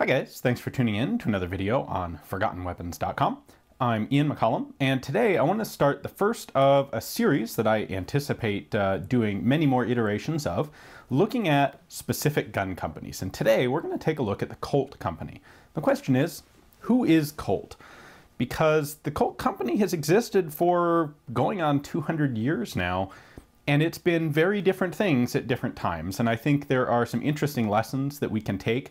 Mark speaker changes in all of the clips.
Speaker 1: Hi guys, thanks for tuning in to another video on ForgottenWeapons.com. I'm Ian McCollum, and today I want to start the first of a series that I anticipate doing many more iterations of, looking at specific gun companies. And today we're going to take a look at the Colt Company. The question is, who is Colt? Because the Colt Company has existed for going on 200 years now, and it's been very different things at different times. And I think there are some interesting lessons that we can take,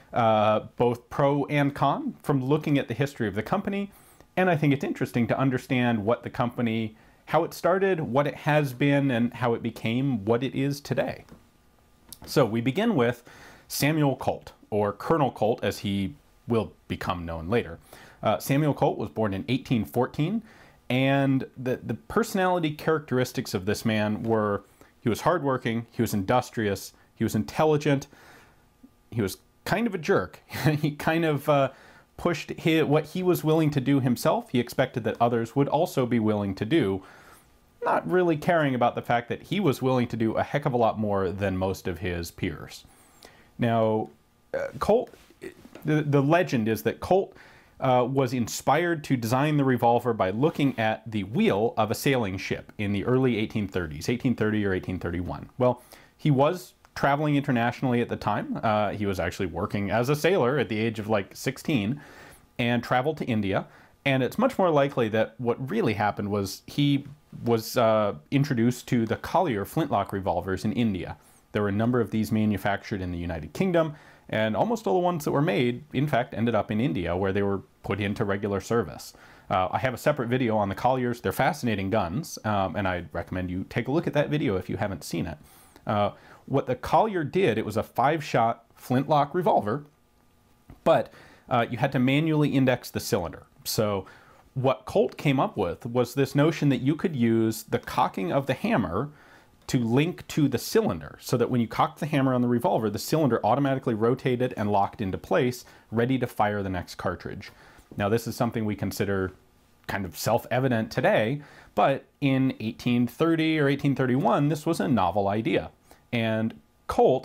Speaker 1: both pro and con, from looking at the history of the company. And I think it's interesting to understand what the company, how it started, what it has been, and how it became what it is today. So we begin with Samuel Colt, or Colonel Colt as he will become known later. Samuel Colt was born in 1814, and the personality characteristics of this man were, he was hardworking, he was industrious, he was intelligent, he was kind of a jerk. He kind of pushed what he was willing to do himself. He expected that others would also be willing to do, not really caring about the fact that he was willing to do a heck of a lot more than most of his peers. Now, Colt, the legend is that Colt was inspired to design the revolver by looking at the wheel of a sailing ship in the early 1830s, 1830 or 1831. Well, he was traveling internationally at the time. He was actually working as a sailor at the age of like 16 and traveled to India. And it's much more likely that what really happened was he was introduced to the Collier flintlock revolvers in India. There were a number of these manufactured in the United Kingdom, and almost all the ones that were made, in fact, ended up in India, where they were put into regular service. I have a separate video on the Colliers. They're fascinating guns, and I'd recommend you take a look at that video if you haven't seen it. What the Collier did, it was a 5-shot flintlock revolver, but you had to manually index the cylinder. So what Colt came up with was this notion that you could use the cocking of the hammer to link to the cylinder, so that when you cocked the hammer on the revolver, the cylinder automatically rotated and locked into place, ready to fire the next cartridge. Now, this is something we consider kind of self-evident today, but in 1830 or 1831, this was a novel idea. And Colt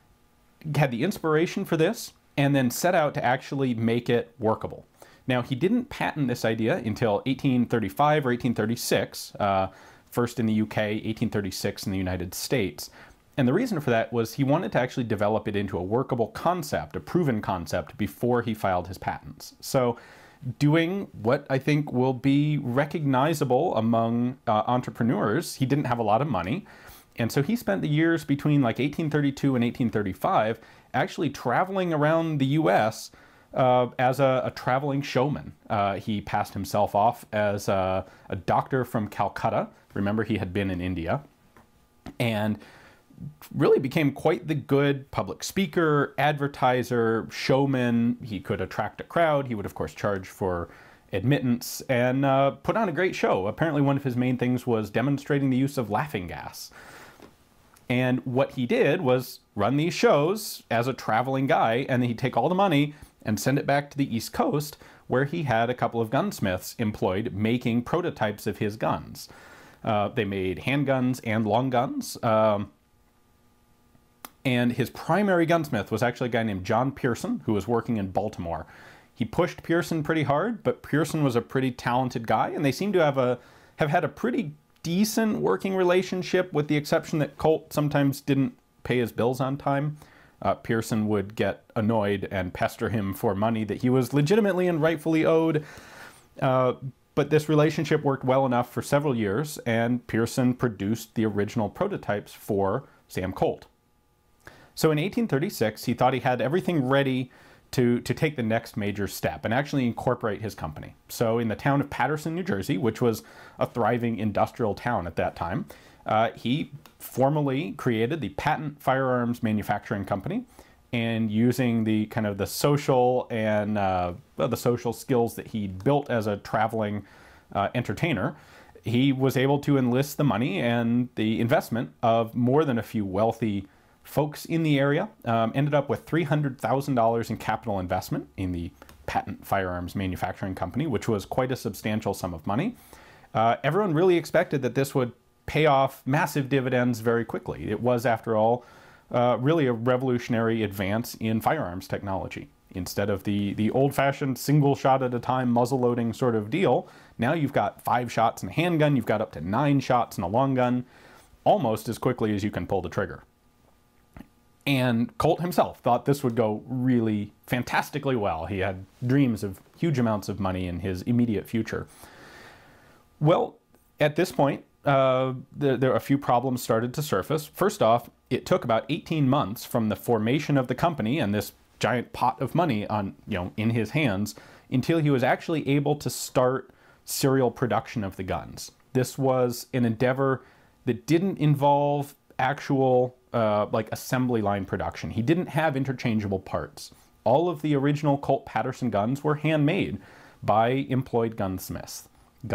Speaker 1: had the inspiration for this and then set out to actually make it workable. Now, he didn't patent this idea until 1835 or 1836, first in the UK, 1836 in the United States. And the reason for that was he wanted to actually develop it into a workable concept, a proven concept, before he filed his patents. So doing what I think will be recognizable among entrepreneurs, he didn't have a lot of money. And so he spent the years between like 1832 and 1835 actually traveling around the US as a traveling showman. He passed himself off as a doctor from Calcutta. Remember, he had been in India. And really became quite the good public speaker, advertiser, showman. He could attract a crowd. He would, of course, charge for admittance and put on a great show. Apparently, one of his main things was demonstrating the use of laughing gas. And what he did was run these shows as a traveling guy, and then he'd take all the money and send it back to the East Coast, where he had a couple of gunsmiths employed making prototypes of his guns. They made handguns and long guns. And his primary gunsmith was actually a guy named John Paterson, who was working in Baltimore. He pushed Paterson pretty hard, but Paterson was a pretty talented guy, and they seem to have had a pretty decent working relationship, with the exception that Colt sometimes didn't pay his bills on time. Paterson would get annoyed and pester him for money that he was legitimately and rightfully owed. But this relationship worked well enough for several years, and Paterson produced the original prototypes for Sam Colt. So in 1836, he thought he had everything ready to take the next major step and actually incorporate his company. So in the town of Paterson, New Jersey, which was a thriving industrial town at that time, he formally created the Patent Firearms Manufacturing Company, and using the kind of the social and the social skills that he built as a traveling entertainer, he was able to enlist the money and the investment of more than a few wealthy folks in the area. Ended up with $300,000 in capital investment in the Patent Firearms Manufacturing Company, which was quite a substantial sum of money. Everyone really expected that this would pay off massive dividends very quickly. It was, after all, really a revolutionary advance in firearms technology. Instead of the old-fashioned single shot at a time muzzle loading sort of deal, now you've got 5 shots in a handgun, you've got up to 9 shots in a long gun, almost as quickly as you can pull the trigger. And Colt himself thought this would go really fantastically well. He had dreams of huge amounts of money in his immediate future. Well, at this point, a few problems started to surface. First off, it took about 18 months from the formation of the company and this giant pot of money on, in his hands until he was actually able to start serial production of the guns. This was an endeavor that didn't involve actual like assembly line production. He didn't have interchangeable parts. All of the original Colt Paterson guns were handmade by employed gunsmiths.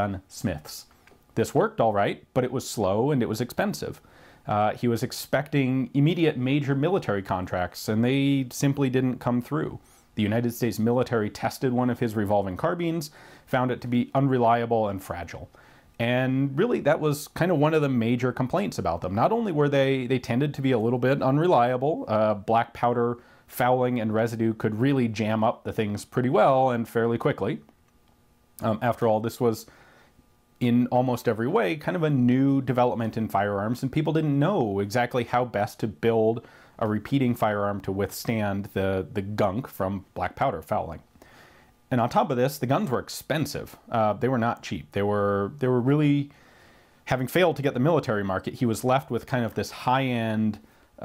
Speaker 1: This worked all right, but it was slow and it was expensive. He was expecting immediate major military contracts, and they simply didn't come through. The United States military tested one of his revolving carbines, found it to be unreliable and fragile. And really, that was kind of one of the major complaints about them. Not only were they tended to be a little bit unreliable, black powder fouling and residue could really jam up the things pretty well and fairly quickly. After all, this was in almost every way kind of a new development in firearms, and people didn't know exactly how best to build a repeating firearm to withstand the gunk from black powder fouling. And on top of this, the guns were expensive. They were not cheap. They were really, having failed to get the military market, he was left with kind of this high-end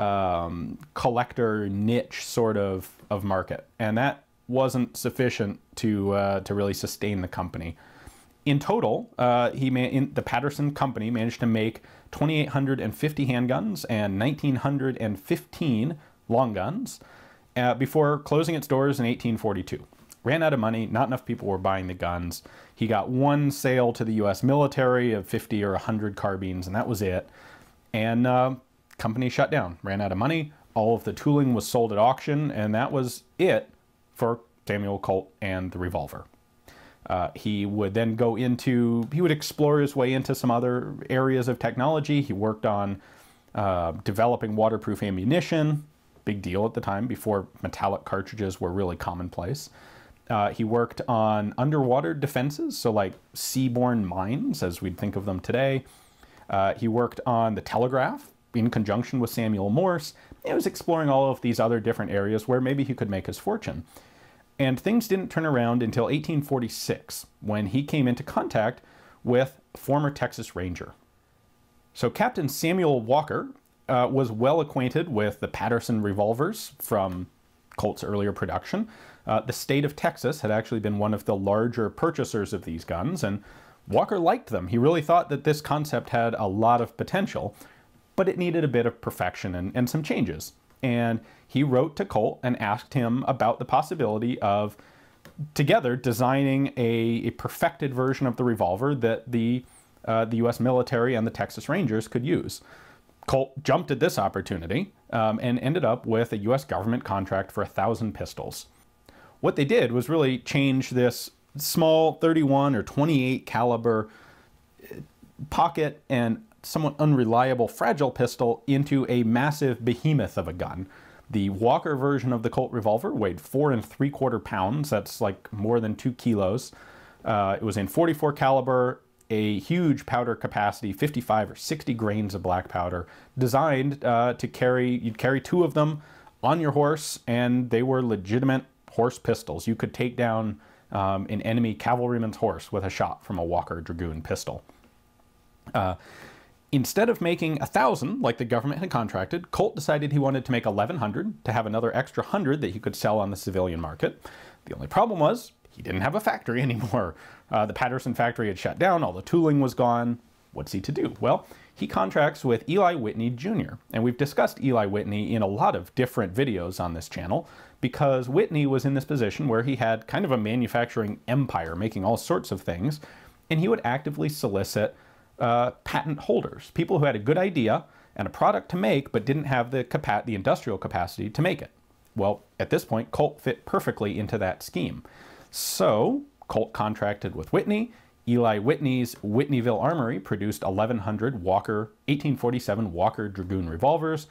Speaker 1: collector niche sort of market, and that wasn't sufficient to really sustain the company. In total, the Paterson company managed to make 2,850 handguns and 1,915 long guns before closing its doors in 1842. Ran out of money, not enough people were buying the guns. He got one sale to the US military of 50 or 100 carbines, and that was it. And company shut down, ran out of money. All of the tooling was sold at auction, and that was it for Samuel Colt and the revolver. He would then he would explore his way into some other areas of technology. He worked on developing waterproof ammunition, big deal at the time, before metallic cartridges were really commonplace. He worked on underwater defenses, so like seaborne mines, as we'd think of them today. He worked on the telegraph in conjunction with Samuel Morse. He was exploring all of these other different areas where maybe he could make his fortune. And things didn't turn around until 1846, when he came into contact with a former Texas Ranger. So Captain Samuel Walker was well acquainted with the Paterson revolvers from Colt's earlier production. The state of Texas had actually been one of the larger purchasers of these guns, and Walker liked them. He really thought that this concept had a lot of potential, but it needed a bit of perfection and some changes. And he wrote to Colt and asked him about the possibility of together designing a perfected version of the revolver that the U.S. military and the Texas Rangers could use. Colt jumped at this opportunity and ended up with a U.S. government contract for 1,000 pistols. What they did was really change this small 31 or 28 caliber pocket and somewhat unreliable, fragile pistol into a massive behemoth of a gun. The Walker version of the Colt revolver weighed 4 3/4 pounds. That's like more than 2 kilos. It was in .44 caliber, a huge powder capacity, 55 or 60 grains of black powder, designed to carry, you'd carry 2 of them on your horse, and they were legitimate horse pistols. You could take down an enemy cavalryman's horse with a shot from a Walker Dragoon pistol. Instead of making 1,000 like the government had contracted, Colt decided he wanted to make 1,100 to have another extra 100 that he could sell on the civilian market. The only problem was he didn't have a factory anymore. The Paterson factory had shut down, all the tooling was gone. What's he to do? Well, he contracts with Eli Whitney Jr. And we've discussed Eli Whitney in a lot of different videos on this channel because Whitney was in this position where he had kind of a manufacturing empire making all sorts of things, and he would actively solicit patent holders, people who had a good idea and a product to make but didn't have the industrial capacity to make it. Well, at this point, Colt fit perfectly into that scheme. So Colt contracted with Whitney. Eli Whitney's Whitneyville Armory produced 1,100 1847 Walker Dragoon revolvers.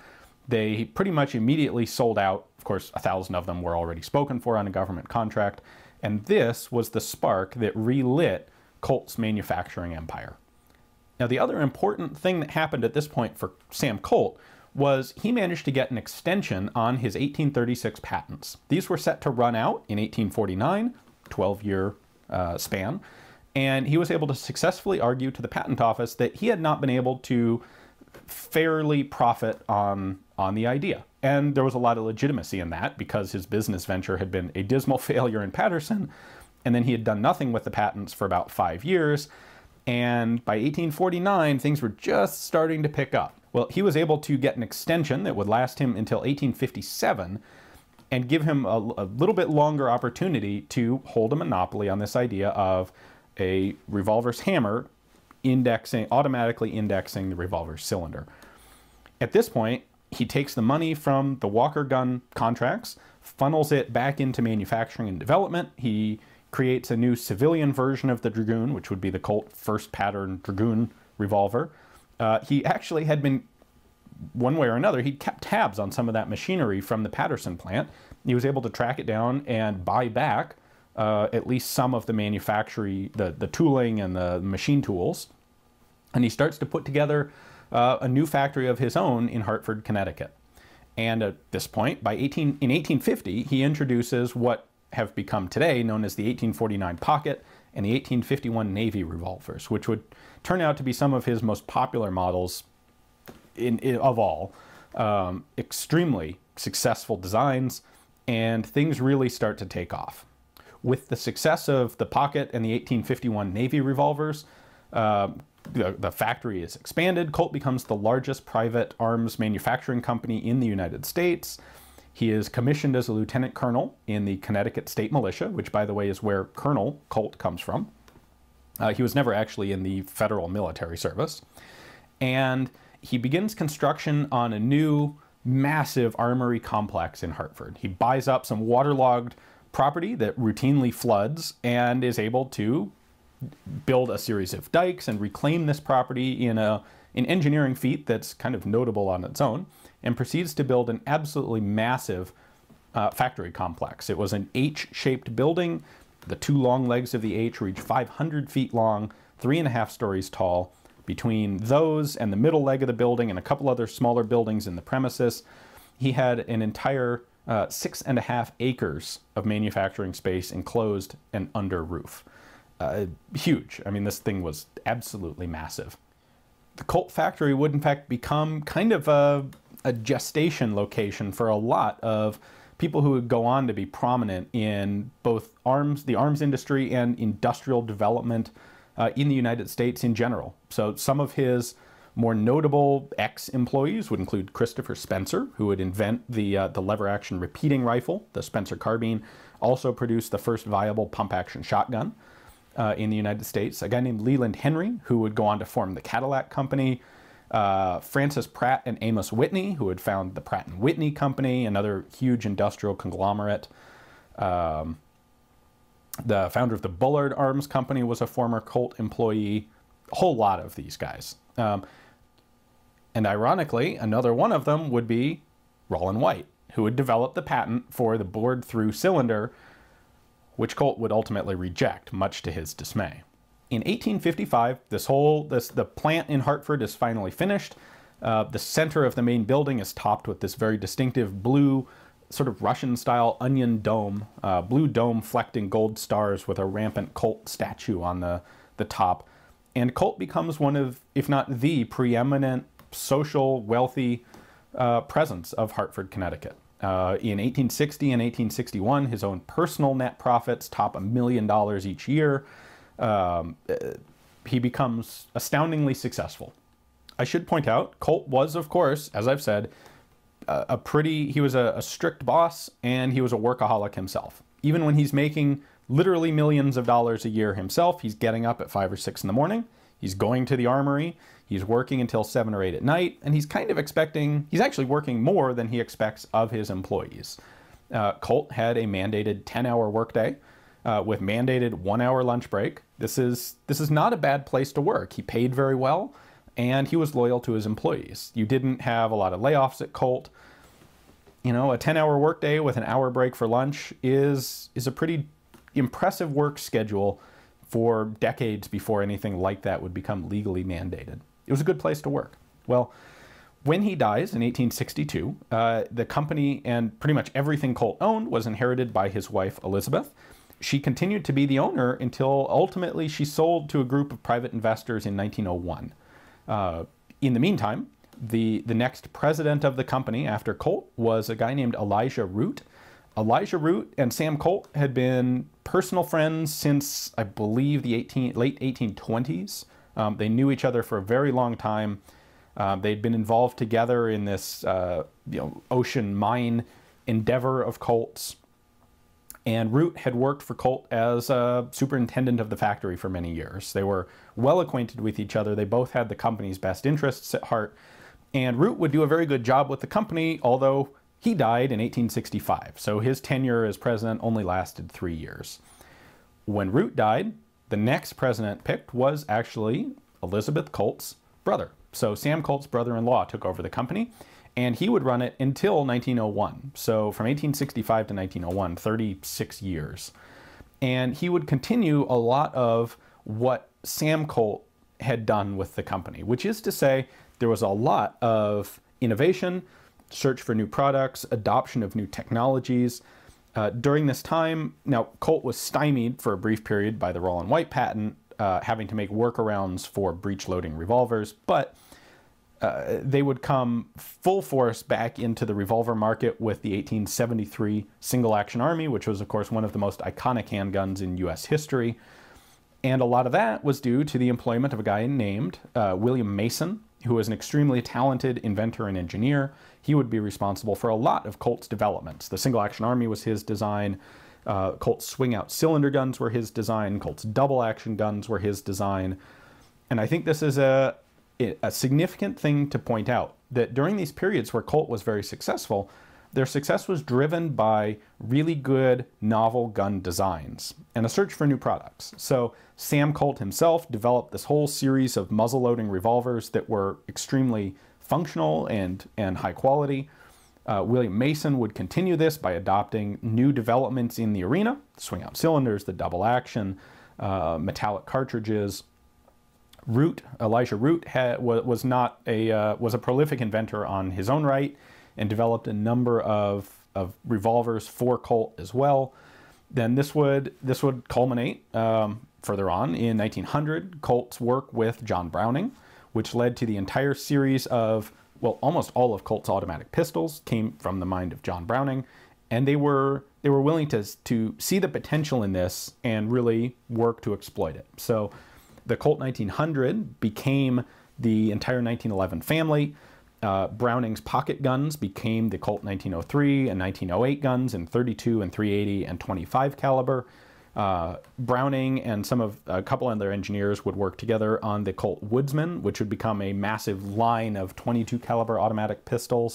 Speaker 1: They pretty much immediately sold out. Of course, 1,000 of them were already spoken for on a government contract. And this was the spark that relit Colt's manufacturing empire. Now, the other important thing that happened at this point for Sam Colt was he managed to get an extension on his 1836 patents. These were set to run out in 1849, 12-year span, and he was able to successfully argue to the patent office that he had not been able to fairly profit on the idea. And there was a lot of legitimacy in that because his business venture had been a dismal failure in Paterson, and then he had done nothing with the patents for about 5 years. And by 1849, things were just starting to pick up. Well, he was able to get an extension that would last him until 1857 and give him a little bit longer opportunity to hold a monopoly on this idea of a revolver's hammer automatically indexing the revolver's cylinder. At this point, he takes the money from the Walker gun contracts, funnels it back into manufacturing and development. He creates a new civilian version of the Dragoon, which would be the Colt first pattern Dragoon revolver. He actually had been, one way or another, he'd kept tabs on some of that machinery from the Paterson plant. He was able to track it down and buy back at least some of the manufacturing, the tooling and the machine tools. And he starts to put together a new factory of his own in Hartford, Connecticut. And at this point, in 1850, he introduces what have become today known as the 1849 Pocket and the 1851 Navy revolvers, which would turn out to be some of his most popular models of all. Extremely successful designs, and things really start to take off. With the success of the Pocket and the 1851 Navy revolvers, the factory is expanded. Colt becomes the largest private arms manufacturing company in the United States. He is commissioned as a lieutenant colonel in the Connecticut State Militia, which, by the way, is where Colonel Colt comes from. He was never actually in the federal military service. And he begins construction on a new, massive armory complex in Hartford. He buys up some waterlogged property that routinely floods and is able to build a series of dikes and reclaim this property in an engineering feat that's kind of notable on its own, and proceeds to build an absolutely massive factory complex. It was an H-shaped building. The two long legs of the H reach 500 feet long, 3.5 stories tall. Between those and the middle leg of the building and a couple other smaller buildings in the premises, he had an entire 6.5 acres of manufacturing space enclosed and under roof. Huge. I mean, this thing was absolutely massive. The Colt factory would in fact become kind of a gestation location for a lot of people who would go on to be prominent in both the arms industry and industrial development in the United States in general. So some of his more notable ex-employees would include Christopher Spencer, who would invent the lever-action repeating rifle, the Spencer carbine, also produced the first viable pump-action shotgun in the United States. A guy named Leland Henry, who would go on to form the Cadillac Company. Francis Pratt and Amos Whitney, who had found the Pratt & Whitney Company, another huge industrial conglomerate. The founder of the Bullard Arms Company was a former Colt employee. A whole lot of these guys. And ironically, another one of them would be Rollin White, who would develop the patent for the bored-through cylinder, which Colt would ultimately reject, much to his dismay. In 1855, the plant in Hartford is finally finished. The center of the main building is topped with this very distinctive blue, sort of Russian-style onion dome, blue dome flecked in gold stars with a rampant Colt statue on the top. And Colt becomes one of, if not the preeminent social, wealthy presence of Hartford, Connecticut. In 1860 and 1861, his own personal net profits top $1 million each year. He becomes astoundingly successful. I should point out, Colt was, of course, as I've said, he was a strict boss, and he was a workaholic himself. Even when he's making literally millions of dollars a year himself, he's getting up at 5 or 6 in the morning, he's going to the armory, he's working until 7 or 8 at night, and he's actually working more than he expects of his employees. Colt had a mandated 10-hour workday with mandated 1-hour lunch break. This is not a bad place to work. He paid very well. and he was loyal to his employees. You didn't have a lot of layoffs at Colt. You know, a 10-hour workday with an hour break for lunch is a pretty impressive work schedule for decades before anything like that would become legally mandated. It was a good place to work. Well, when he dies in 1862, the company and pretty much everything Colt owned was inherited by his wife, Elizabeth. She continued to be the owner until ultimately she sold to a group of private investors in 1901. In the meantime, the next president of the company after Colt was a guy named Elijah Root. Elijah Root and Sam Colt had been personal friends since, I believe, the late 1820s. They knew each other for a very long time. They'd been involved together in this ocean mine endeavor of Colt's. And Root had worked for Colt as a superintendent of the factory for many years. They were well acquainted with each other. They both had the company's best interests at heart. And Root would do a very good job with the company, although he died in 1865. So his tenure as president only lasted 3 years. When Root died, the next president picked was actually Elizabeth Colt's brother. So Sam Colt's brother-in-law took over the company, and he would run it until 1901. So from 1865 to 1901, 36 years. And he would continue a lot of what Sam Colt had done with the company, which is to say there was a lot of innovation, search for new products, adoption of new technologies. During this time, now Colt was stymied for a brief period by the Rollin White patent, having to make workarounds for breech-loading revolvers, but they would come full force back into the revolver market with the 1873 single-action Army, which was, of course, one of the most iconic handguns in U.S. history. And a lot of that was due to the employment of a guy named William Mason, who was an extremely talented inventor and engineer. He would be responsible for a lot of Colt's developments. The single-action Army was his design. Colt's swing-out cylinder guns were his design. Colt's double-action guns were his design. And I think this is a significant thing to point out, that during these periods where Colt was very successful, their success was driven by really good novel gun designs and a search for new products. So Sam Colt himself developed this whole series of muzzle-loading revolvers that were extremely functional and high quality. William Mason would continue this by adopting new developments in the arena: swing-out cylinders, the double action, metallic cartridges. Elijah Root was a prolific inventor on his own right, and developed a number of revolvers for Colt as well. Then this would culminate further on in 1900, Colt's work with John Browning, which led to the entire series of, well, almost all of Colt's automatic pistols came from the mind of John Browning, and they were willing to see the potential in this and really work to exploit it. So the Colt 1900 became the entire 1911 family. Browning's pocket guns became the Colt 1903 and 1908 guns in .32 and .380 and .25 caliber. Browning and a couple of their engineers would work together on the Colt Woodsman, which would become a massive line of .22 caliber automatic pistols.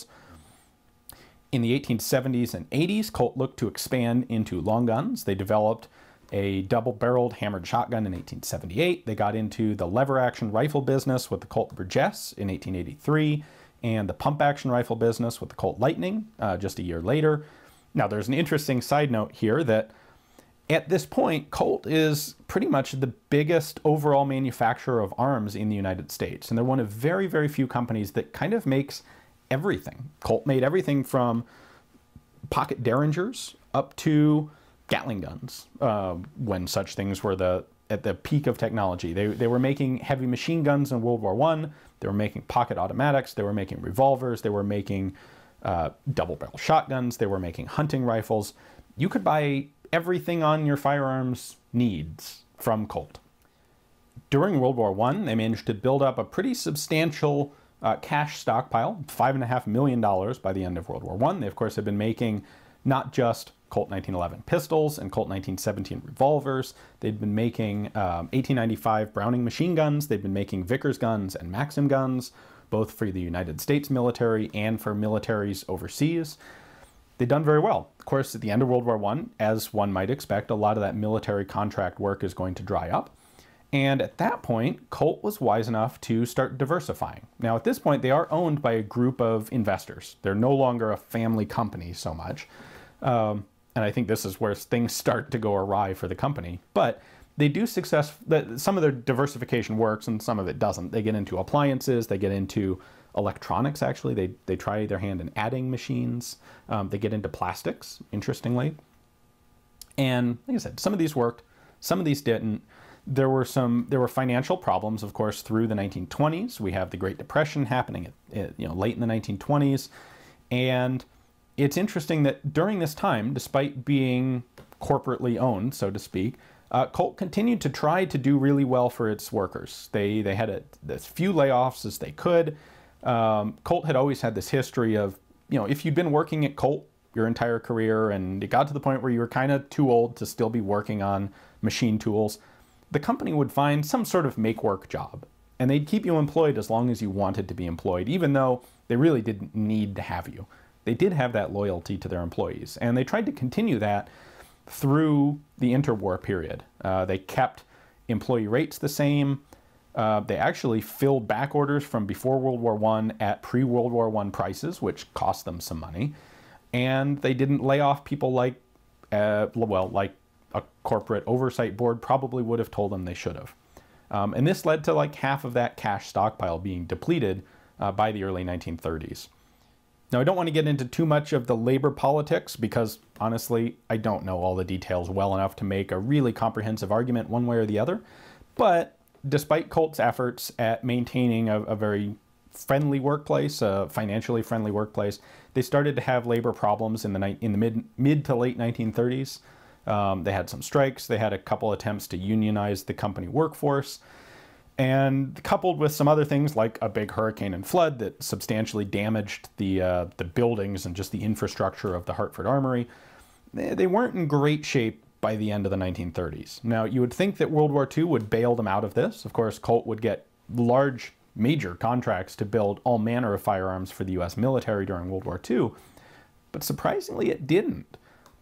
Speaker 1: In the 1870s and 80s, Colt looked to expand into long guns. They developed a double-barreled hammered shotgun in 1878. They got into the lever-action rifle business with the Colt Burgess in 1883, and the pump-action rifle business with the Colt Lightning just a year later. Now, there's an interesting side note here that at this point, Colt is pretty much the biggest overall manufacturer of arms in the United States, and they're one of very, very few companies that kind of makes everything. Colt made everything from pocket derringers up to Gatling guns, when such things were at the peak of technology. They were making heavy machine guns in World War I. They were making pocket automatics. They were making revolvers. They were making double-barrel shotguns. They were making hunting rifles. You could buy everything on your firearms needs from Colt. During World War I, they managed to build up a pretty substantial cash stockpile, $5.5 million by the end of World War I. They, of course, had been making not just Colt 1911 pistols and Colt 1917 revolvers. They'd been making 1895 Browning machine guns. They'd been making Vickers guns and Maxim guns, both for the United States military and for militaries overseas. They'd done very well. Of course, at the end of World War I, as one might expect, a lot of that military contract work is going to dry up. And at that point, Colt was wise enough to start diversifying. Now, at this point, they are owned by a group of investors. They're no longer a family company so much. And I think this is where things start to go awry for the company. But they do some of their diversification works and some of it doesn't. They get into appliances, they get into electronics, actually. They try their hand in adding machines. They get into plastics, interestingly. And like I said, some of these worked, some of these didn't. There were financial problems, of course, through the 1920s. We have the Great Depression happening late in the 1920s. And it's interesting that during this time, despite being corporately owned, so to speak, Colt continued to try to do really well for its workers. They had as few layoffs as they could. Colt had always had this history of, if you'd been working at Colt your entire career and it got to the point where you were kind of too old to still be working on machine tools, the company would find some sort of make-work job. And they'd keep you employed as long as you wanted to be employed, even though they really didn't need to have you. They did have that loyalty to their employees. And they tried to continue that through the interwar period. They kept employee rates the same. They actually filled back orders from before World War I at pre-World War I prices, which cost them some money. And they didn't lay off people like a corporate oversight board probably would have told them they should have. And this led to like half of that cash stockpile being depleted by the early 1930s. Now, I don't want to get into too much of the labor politics because, honestly, I don't know all the details well enough to make a really comprehensive argument one way or the other. But despite Colt's efforts at maintaining a very friendly workplace, a financially friendly workplace, they started to have labor problems in the mid to late 1930s. They had some strikes. They had a couple attempts to unionize the company workforce. And coupled with some other things like a big hurricane and flood that substantially damaged the buildings and just the infrastructure of the Hartford Armory, they weren't in great shape by the end of the 1930s. Now, you would think that World War II would bail them out of this. Of course, Colt would get large, major contracts to build all manner of firearms for the U.S. military during World War II. But surprisingly, it didn't.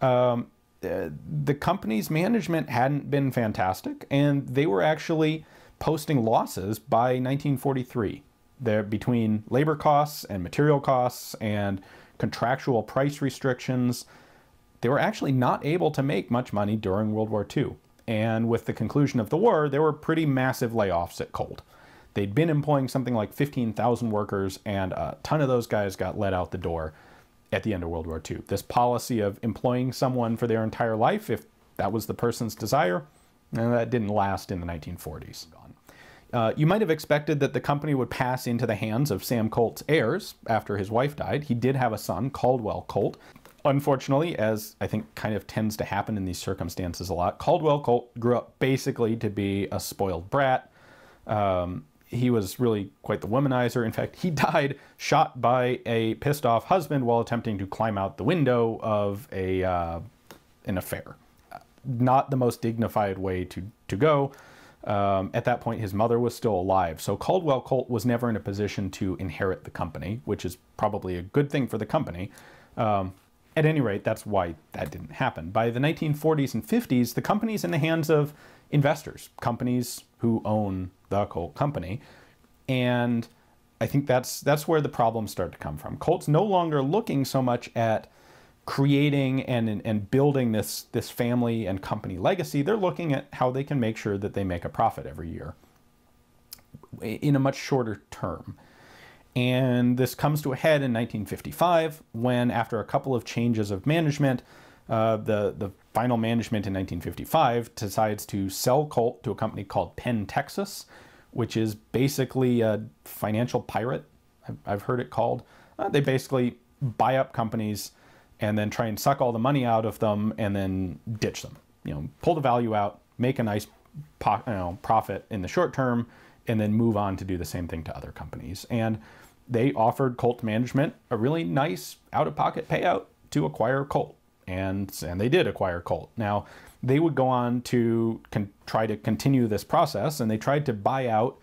Speaker 1: The company's management hadn't been fantastic, and they were actually posting losses by 1943. They're between labor costs and material costs and contractual price restrictions. They were actually not able to make much money during World War II. And with the conclusion of the war, there were pretty massive layoffs at Colt. They'd been employing something like 15,000 workers, and a ton of those guys got let out the door at the end of World War II. This policy of employing someone for their entire life, if that was the person's desire, that didn't last in the 1940s. You might have expected that the company would pass into the hands of Sam Colt's heirs after his wife died. He did have a son, Caldwell Colt. Unfortunately, as I think kind of tends to happen in these circumstances a lot, Caldwell Colt grew up basically to be a spoiled brat. He was really quite the womanizer. In fact, he died shot by a pissed off husband while attempting to climb out the window of an affair. Not the most dignified way to go. At that point, his mother was still alive. So Caldwell Colt was never in a position to inherit the company, which is probably a good thing for the company. At any rate, that's why that didn't happen. By the 1940s and 50s, the company's in the hands of investors, companies who own the Colt company. And I think that's where the problems start to come from. Colt's no longer looking so much at creating and building this family and company legacy. They're looking at how they can make sure that they make a profit every year in a much shorter term. And this comes to a head in 1955 when, after a couple of changes of management, the final management in 1955 decides to sell Colt to a company called Penn, Texas, which is basically a financial pirate, I've heard it called. They basically buy up companies and then try and suck all the money out of them and then ditch them. Pull the value out, make a nice profit in the short term, and then move on to do the same thing to other companies. And they offered Colt management a really nice out-of-pocket payout to acquire Colt. And they did acquire Colt. Now, they would go on to try to continue this process, and they tried to buy out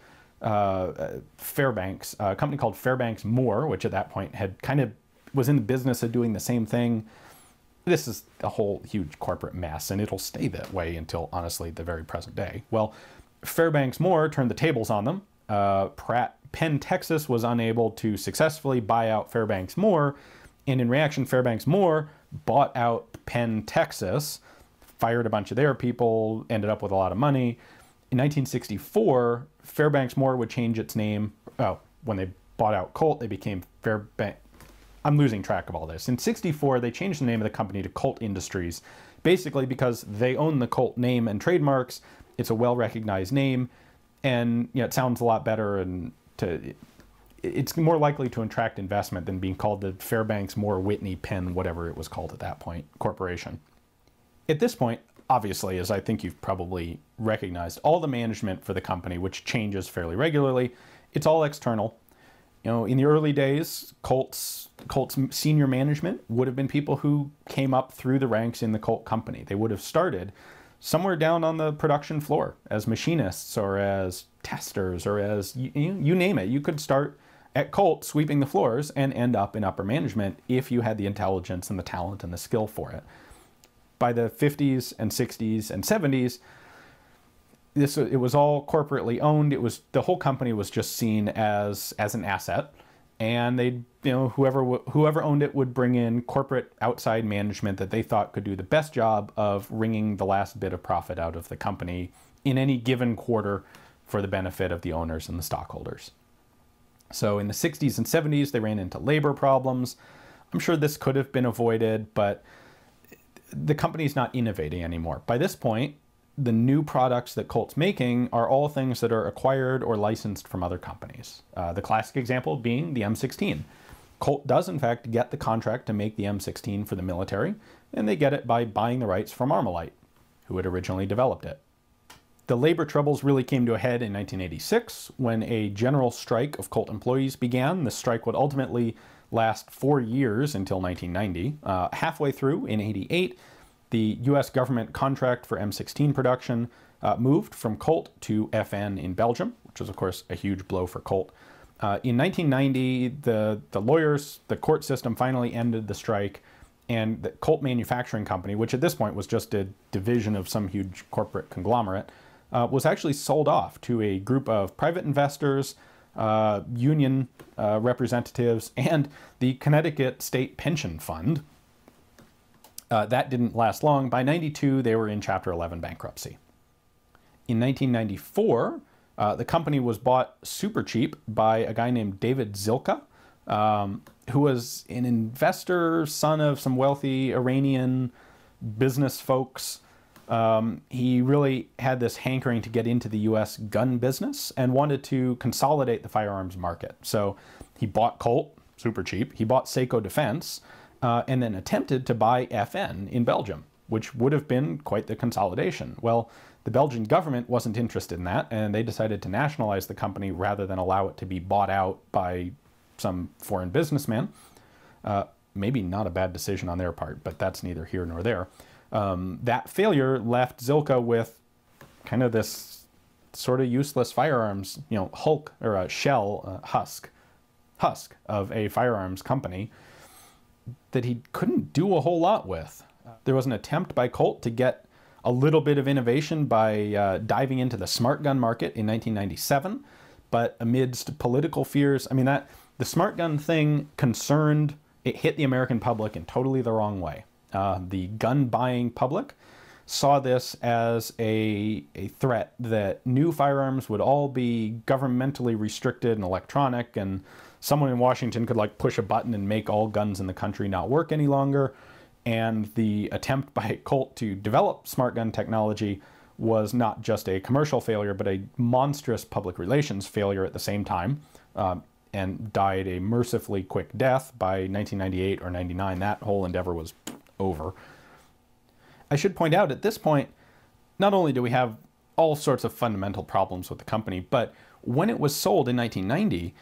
Speaker 1: Fairbanks, a company called Fairbanks Moore, which at that point had kind of was in the business of doing the same thing. This is a whole huge corporate mess, and it'll stay that way until, honestly, the very present day. Well, Fairbanks Moore turned the tables on them. Penn, Texas was unable to successfully buy out Fairbanks Moore, and in reaction, Fairbanks Moore bought out Penn, Texas, fired a bunch of their people, ended up with a lot of money. In 1964, Fairbanks Moore would change its name. Oh, when they bought out Colt, they became Fairbanks. I'm losing track of all this. In 64, they changed the name of the company to Colt Industries, basically because they own the Colt name and trademarks. It's a well-recognized name, and it sounds a lot better, and it's more likely to attract investment than being called the Fairbanks Moore Whitney Penn, whatever it was called at that point, corporation. At this point, obviously, as I think you've probably recognized, all the management for the company, which changes fairly regularly, it's all external. In the early days, Colt's senior management would have been people who came up through the ranks in the Colt company. They would have started somewhere down on the production floor as machinists or as testers or as, you name it. You could start at Colt sweeping the floors and end up in upper management if you had the intelligence and the talent and the skill for it. By the 50s and 60s and 70s, it was all corporately owned. The whole company was just seen as an asset, and whoever owned it would bring in corporate outside management that they thought could do the best job of wringing the last bit of profit out of the company in any given quarter for the benefit of the owners and the stockholders. So in the 60s and 70s, they ran into labor problems. I'm sure this could have been avoided, but the company's not innovating anymore. By this point, the new products that Colt's making are all things that are acquired or licensed from other companies. The classic example being the M16. Colt does, in fact, get the contract to make the M16 for the military, and they get it by buying the rights from Armalite, who had originally developed it. The labor troubles really came to a head in 1986 when a general strike of Colt employees began. The strike would ultimately last 4 years until 1990. Halfway through, in 88, the U.S. government contract for M16 production moved from Colt to FN in Belgium, which was, of course, a huge blow for Colt. In 1990, the lawyers, the court system finally ended the strike, and the Colt Manufacturing Company, which at this point was just a division of some huge corporate conglomerate, was actually sold off to a group of private investors, union representatives, and the Connecticut State Pension Fund. That didn't last long. By 92, they were in Chapter 11 bankruptcy. In 1994, the company was bought super cheap by a guy named David Zilka, who was an investor, son of some wealthy Iranian business folks. He really had this hankering to get into the U.S. gun business and wanted to consolidate the firearms market. So he bought Colt, super cheap. He bought Seiko Defense, and then attempted to buy FN in Belgium, which would have been quite the consolidation. Well, the Belgian government wasn't interested in that, and they decided to nationalize the company rather than allow it to be bought out by some foreign businessman. Maybe not a bad decision on their part, but that's neither here nor there. That failure left Zilka with kind of this sort of useless firearms, hulk or a shell, husk of a firearms company that he couldn't do a whole lot with. There was an attempt by Colt to get a little bit of innovation by diving into the smart gun market in 1997, but amidst political fears, the smart gun thing it hit the American public in totally the wrong way. The gun buying public saw this as a threat that new firearms would all be governmentally restricted and electronic, and someone in Washington could push a button and make all guns in the country not work any longer. And the attempt by Colt to develop smart gun technology was not just a commercial failure, but a monstrous public relations failure at the same time, and died a mercifully quick death by 1998 or 99. That whole endeavor was over. I should point out at this point, not only do we have all sorts of fundamental problems with the company, but when it was sold in 1990,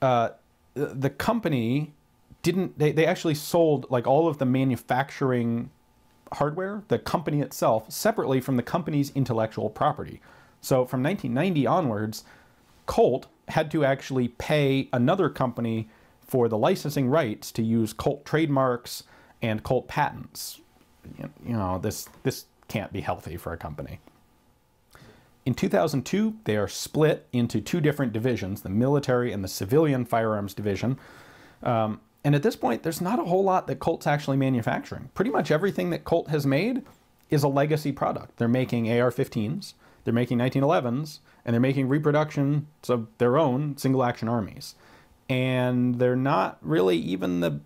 Speaker 1: the company they actually sold all of the manufacturing hardware, the company itself, separately from the company's intellectual property. So from 1990 onwards, Colt had to actually pay another company for the licensing rights to use Colt trademarks and Colt patents. This can't be healthy for a company. In 2002, they are split into two different divisions, the military and the civilian firearms division. And at this point, there's not a whole lot that Colt's actually manufacturing. Pretty much everything that Colt has made is a legacy product. They're making AR-15s, they're making 1911s, and they're making reproductions of their own single-action armies. And they're not really even the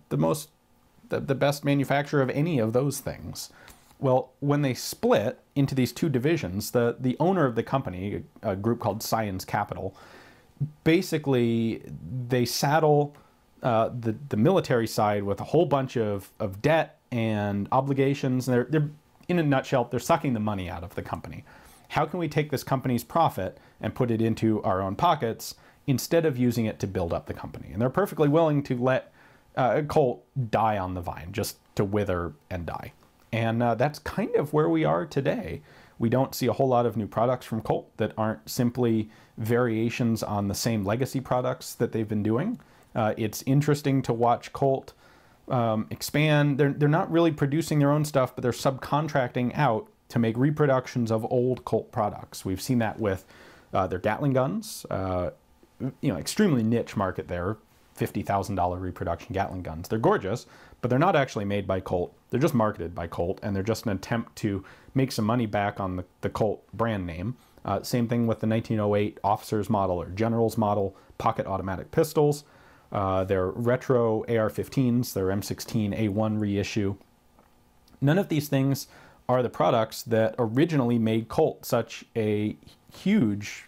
Speaker 1: best manufacturer of any of those things. Well, when they split into these two divisions, the owner of the company, a group called Science Capital, basically they saddle the military side with a whole bunch of debt and obligations. And they're, in a nutshell, they're sucking the money out of the company. How can we take this company's profit and put it into our own pockets instead of using it to build up the company? And they're perfectly willing to let Colt die on the vine, just to wither and die. And that's kind of where we are today. We don't see a whole lot of new products from Colt that aren't simply variations on the same legacy products that they've been doing. It's interesting to watch Colt expand. They're not really producing their own stuff, but they're subcontracting out to make reproductions of old Colt products. We've seen that with their Gatling guns, extremely niche market there, $50,000 reproduction Gatling guns. They're gorgeous, but they're not actually made by Colt. They're just marketed by Colt, and they're just an attempt to make some money back on the Colt brand name. Same thing with the 1908 officer's model or general's model pocket automatic pistols. Their retro AR-15s, their M16A1 reissue. None of these things are the products that originally made Colt such a huge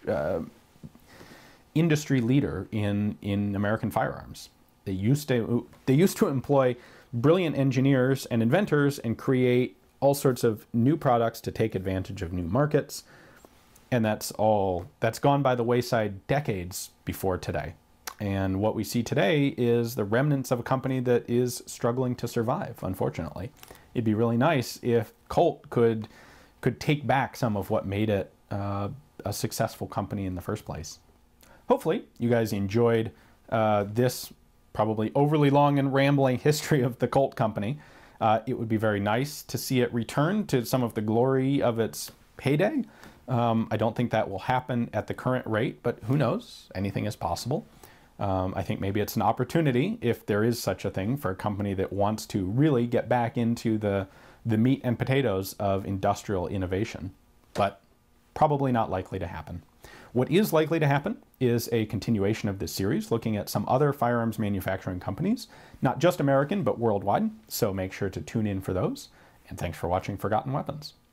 Speaker 1: industry leader in American firearms. They used to employ brilliant engineers and inventors and create all sorts of new products to take advantage of new markets. And that's gone by the wayside decades before today. And what we see today is the remnants of a company that is struggling to survive, unfortunately. It'd be really nice if Colt could take back some of what made it a successful company in the first place. Hopefully you guys enjoyed this probably overly long and rambling history of the Colt company. It would be very nice to see it return to some of the glory of its heyday. I don't think that will happen at the current rate, but who knows? Anything is possible. I think maybe it's an opportunity, if there is such a thing, for a company that wants to really get back into the meat and potatoes of industrial innovation, but probably not likely to happen. What is likely to happen is a continuation of this series, looking at some other firearms manufacturing companies, not just American, but worldwide, so make sure to tune in for those. And thanks for watching Forgotten Weapons.